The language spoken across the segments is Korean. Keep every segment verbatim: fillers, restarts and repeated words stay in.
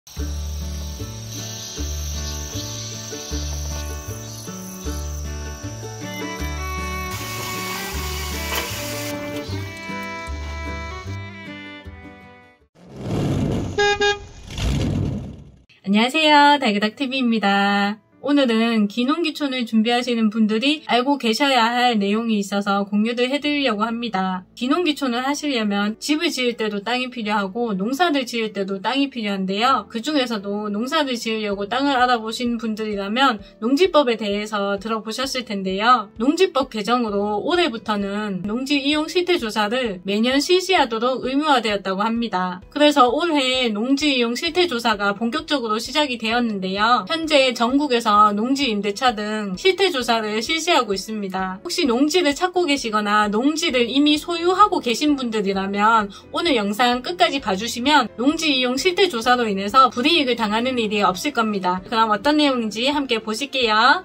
안녕하세요, 달그닥티비입니다. 오늘은 기농기촌을 준비하시는 분들이 알고 계셔야 할 내용이 있어서 공유를 해드리려고 합니다. 기농기촌을 하시려면 집을 지을 때도 땅이 필요하고 농사를 지을 때도 땅이 필요한데요. 그 중에서도 농사를 지으려고 땅을 알아보신 분들이라면 농지법에 대해서 들어보셨을 텐데요. 농지법 개정으로 올해부터는 농지 이용 실태 조사를 매년 실시하도록 의무화되었다고 합니다. 그래서 올해 농지 이용 실태 조사가 본격적으로 시작이 되었는데요. 현재 전국에서 농지 임대차 등 실태 조사를 실시하고 있습니다. 혹시 농지를 찾고 계시거나 농지를 이미 소유하고 계신 분들이라면 오늘 영상 끝까지 봐주시면 농지 이용 실태 조사로 인해서 불이익을 당하는 일이 없을 겁니다. 그럼 어떤 내용인지 함께 보실게요.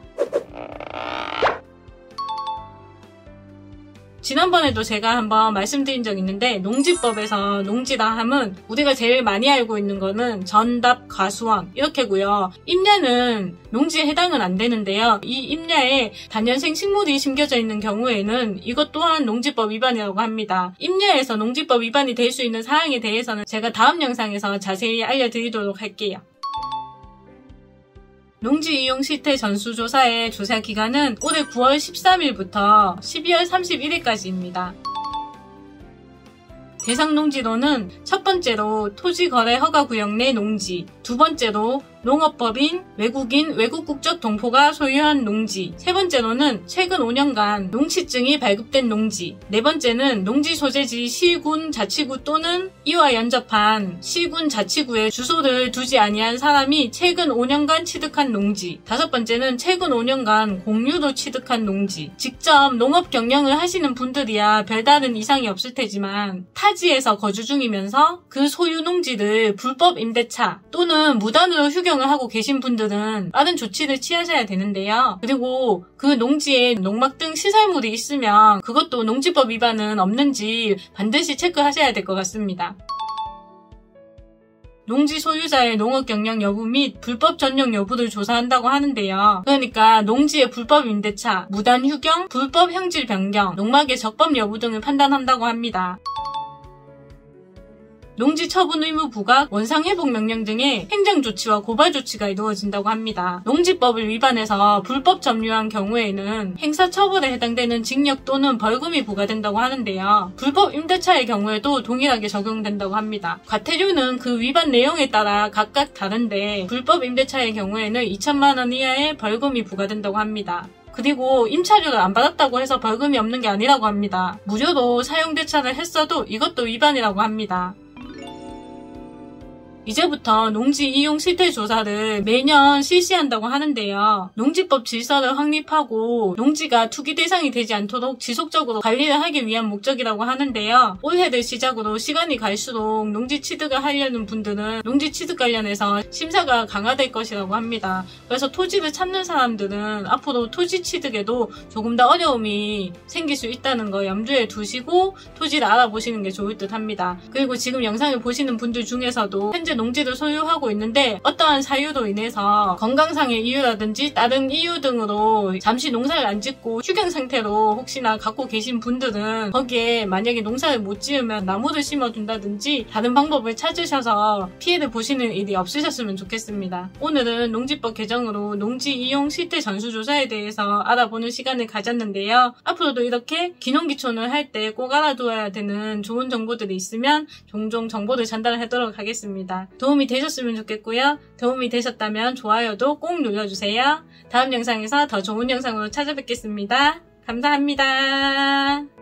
지난번에도 제가 한번 말씀드린 적이 있는데 농지법에서 농지라 함은 우리가 제일 많이 알고 있는 거는 전답, 과수원 이렇게고요. 임야는 농지에 해당은 안 되는데요. 이 임야에 단연생 식물이 심겨져 있는 경우에는 이것 또한 농지법 위반이라고 합니다. 임야에서 농지법 위반이 될 수 있는 사항에 대해서는 제가 다음 영상에서 자세히 알려드리도록 할게요. 농지 이용 실태 전수조사의 조사 기간은 올해 구월 십삼일부터 십이월 삼십일일까지입니다. 대상 농지로는 첫 번째로 토지거래 허가구역 내 농지, 두 번째로 농업법인, 외국인, 외국국적 동포가 소유한 농지, 세 번째로는 최근 오 년간 농취증이 발급된 농지, 네 번째는 농지 소재지 시군, 자치구 또는 이와 연접한 시군, 자치구에 주소를 두지 아니한 사람이 최근 오 년간 취득한 농지, 다섯 번째는 최근 오 년간 공유로 취득한 농지. 직접 농업 경영을 하시는 분들이야 별다른 이상이 없을 테지만 타지에서 거주 중이면서 그 소유 농지를 불법 임대차 또는 무단으로 휴경을 하고 계신 분들은 빠른 조치를 취하셔야 되는데요. 그리고 그 농지에 농막 등 시설물이 있으면 그것도 농지법 위반은 없는지 반드시 체크하셔야 될 것 같습니다. 농지 소유자의 농업 경영 여부 및 불법 전용 여부를 조사한다고 하는데요. 그러니까 농지의 불법 임대차, 무단 휴경, 불법 형질 변경, 농막의 적법 여부 등을 판단한다고 합니다. 농지 처분 의무 부각, 원상 회복 명령 등의 행정 조치와 고발 조치가 이루어진다고 합니다. 농지법을 위반해서 불법 점유한 경우에는 행사 처벌에 해당되는 징역 또는 벌금이 부과된다고 하는데요. 불법 임대차의 경우에도 동일하게 적용된다고 합니다. 과태료는 그 위반 내용에 따라 각각 다른데 불법 임대차의 경우에는 이천만 원 이하의 벌금이 부과된다고 합니다. 그리고 임차료를 안 받았다고 해서 벌금이 없는 게 아니라고 합니다. 무료로 사용대차를 했어도 이것도 위반이라고 합니다. 이제부터 농지 이용 실태 조사를 매년 실시한다고 하는데요. 농지법 질서를 확립하고 농지가 투기 대상이 되지 않도록 지속적으로 관리를 하기 위한 목적이라고 하는데요. 올해를 시작으로 시간이 갈수록 농지 취득을 하려는 분들은 농지 취득 관련해서 심사가 강화될 것이라고 합니다. 그래서 토지를 찾는 사람들은 앞으로 토지 취득에도 조금 더 어려움이 생길 수 있다는 거 염두에 두시고 토지를 알아보시는 게 좋을 듯 합니다. 그리고 지금 영상을 보시는 분들 중에서도 현재 농지를 소유하고 있는데 어떠한 사유로 인해서 건강상의 이유라든지 다른 이유 등으로 잠시 농사를 안 짓고 휴경 상태로 혹시나 갖고 계신 분들은 거기에 만약에 농사를 못 지으면 나무를 심어둔다든지 다른 방법을 찾으셔서 피해를 보시는 일이 없으셨으면 좋겠습니다. 오늘은 농지법 개정으로 농지 이용 실태 전수조사에 대해서 알아보는 시간을 가졌는데요. 앞으로도 이렇게 기농기촌을 할 때 꼭 알아두어야 되는 좋은 정보들이 있으면 종종 정보를 전달하도록 하겠습니다. 도움이 되셨으면 좋겠고요. 도움이 되셨다면 좋아요도 꼭 눌러주세요. 다음 영상에서 더 좋은 영상으로 찾아뵙겠습니다. 감사합니다.